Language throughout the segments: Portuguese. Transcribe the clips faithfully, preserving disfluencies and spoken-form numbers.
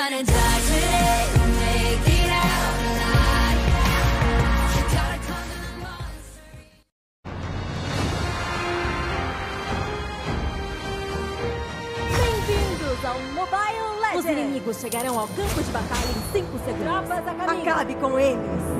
gonna die today, make it out alive. You gotta come to the monster. Bem-vindos ao Mobile Legends! Os inimigos chegarão ao campo de batalha em cinco segundos. Tropas a caminho. Acabe com eles!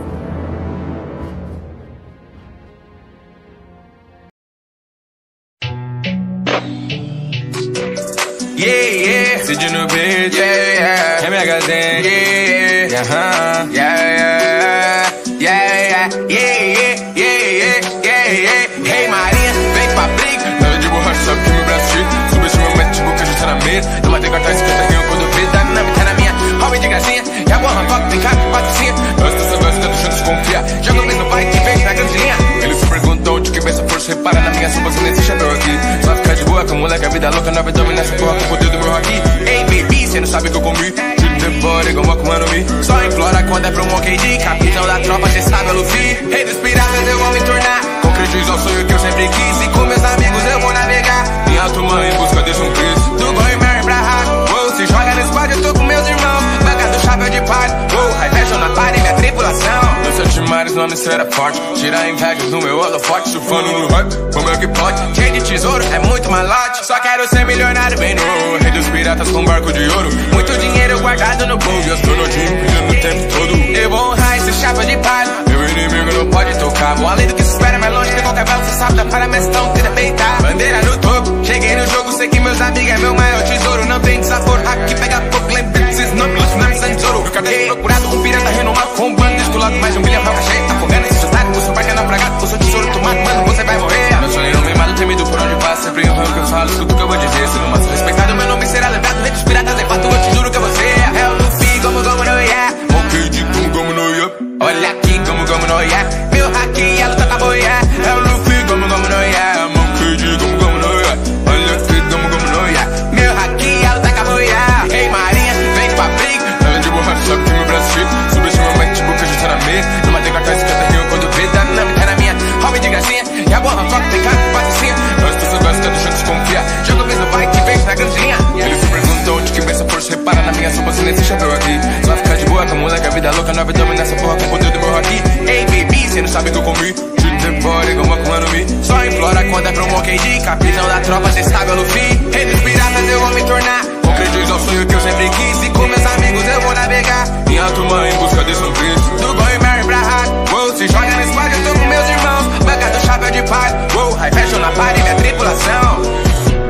Yeah, yeah, Cid no beat, yeah, yeah, M H Z, yeah, yeah, uh-huh, yeah, yeah, yeah, yeah, yeah, yeah, yeah, yeah, yeah. Hey Marinha, vem pra briga, nada de borracha, sabe que meu braço chique, subestima o médico, boca já tá na mesa, eu matei cartaz, cinquenta rio, quando fez, dá na tá na minha, hobby de gracinha, e a borra, toca, tem cara, patricinha, gosta, só gosta, do juntos confia, joga o mesmo pai, que vem na grande linha, eles se perguntam de que vem essa força, repara na minha, só você nesse chapéu aqui, só ficar de boa, com moleque, a vida louca, nova domina essa porra, com o poder do meu aqui. Ei, baby, cê não sabe que eu comi. Tiro de fora, igual uma com me. Só implora quando é pro Monkey D. Capitão da tropa, cê sabe, é Luffy. Rei dos piratas, eu vou me tornar. Concretizo ao sonho que eu sempre quis. E com meus amigos eu vou navegar em alto mar em busca de um Cristo. Do Goi Mary pra Hack. Uou, se joga no squad, eu tô com meus irmãos. Banca do chapéu de palha. Uou, high fashion na party, minha tripulação. Meus sete mares, nome será forte. Tirar inveja do meu holofote. Surfando no hype, como é que pode? Cheio de tesouro, é muito malote. Só quero ser milionário bem no rei dos piratas com barco de ouro. Muito dinheiro guardado no bolso. E astronautinho pedindo o tempo todo. Eu vou honrar esse chapa de palha. Meu inimigo não pode tocar. Vou além do que se espera, mais longe que qualquer belo. Cê sabe da para mestão, tenta peitar. Bandeira no topo, cheguei no jogo. Sei que meus amigos é meu maior tesouro. Não tem desaforo, aqui pega pouco. Lembra desses nomes, os nomes são tesouro. Eu acabei procurado, um pirata renomado. Com um bando descolado, mais de um bilhão, vai cheio. Afogando esse otário, o seu barco é naufragado. O seu tesouro tomado, mano, você vai morrer. Meu sonho não mimado, temido por onde passa. Sempre honrando o que eu falo, escuta o que eu vou dizer. Se não massa respeitado, meu nome será lembrado. Rei dos piratas, é fato, eu te juro que você é. É o Luffy, como como no yeah. Ok, de como como no yeah. Olha aqui, como como no yeah. Meu haki, a luta acabou yeah. É o Luffy, como como no yeah. Ok, de como como no yeah. Olha aqui, como como no yeah. Meu haki, a luta acabou yeah. Hey Marinha, vem pra briga. Nada de borracha, sabe que meu braço chique. Subestima o médico, boca já tá na mesa. Não matei cartaz, cinquenta rio, quando vê, dá na tá na minha. Hobby de gracinha, e a borra, foca, tem cara, patricinha. Nós pessoas gostam do juntos confia. Joga o mesmo vai que vem na grande linha. Eles se perguntam de que vem essa força, repara na minha, só você nesse chapéu aqui. Só ficar de boa, com moleque, a vida louca, nova domina essa porra com o poder do meu aqui. Ei, baby, cê não sabe que eu comi. Tiro de fora, igual uma com me. Só implora quando é pro Monkey D. Capitão da tropa, cê sabe, é Luffy. Rei dos piratas, eu vou me tornar. Concretizo ao sonho que eu sempre quis. E com meus amigos eu vou navegar em alto mar em busca de São Cristo. Do Goi Mary pra Hack. Uou, se joga no squad, eu tô com meus irmãos. Banca do chapéu de palha. Uou, high fashion na party, minha tripulação.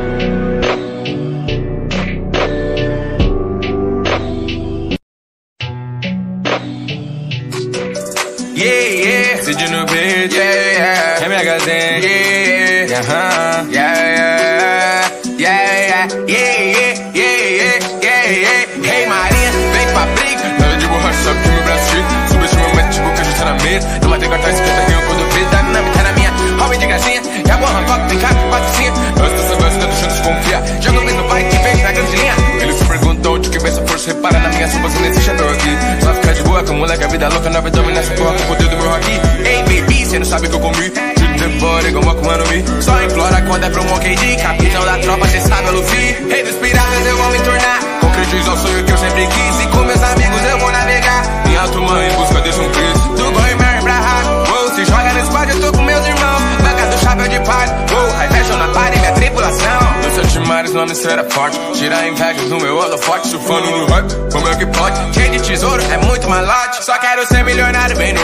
Yeah, yeah, Cid no beat, yeah, yeah, M H Z, yeah, yeah, uh-huh, yeah, yeah, yeah, yeah, yeah, yeah, yeah, yeah, yeah. Hey Marinha, vem pra briga. Nada de borracha, sabe que meu braço chique. Subestima o médico, boca já tá na mesa. Eu matei cartaz, cinquenta rio, quando fez, dá na tá na minha. Hobby de gracinha, e a borra, toca, tem cara, patricinha. Nós pessoas gostam do juntos confia. Joga o mesmo vai que vem na grande linha. Eles se perguntam de que vem essa força, repara na minha, só você nesse chapéu aqui. Só ficar de boa, com moleque, a vida louca, nova domina essa porra com o poder do meu aqui. Ei, baby, cê não sabe que eu comi. Tiro de fora, igual uma com me. Só implora quando é pro Monkey D. Capitão da tropa, cê sabe, é Luffy. Rei dos piratas, eu vou me tornar. Concretizo ao sonho que eu sempre quis. E com meus amigos eu vou navegar em alto mar em busca de um Cristo. Do Goi Mary pra Hack. Uou, se joga no squad, eu tô com meus irmãos. Banca do chapéu de palha. Uou, high fashion na party, minha tripulação. Meus sete mares, nome será forte. Tirar inveja do meu holofote. Surfando no hype, como é que pode? Cheio de tesouro, é muito malote. Só quero ser milionário bem no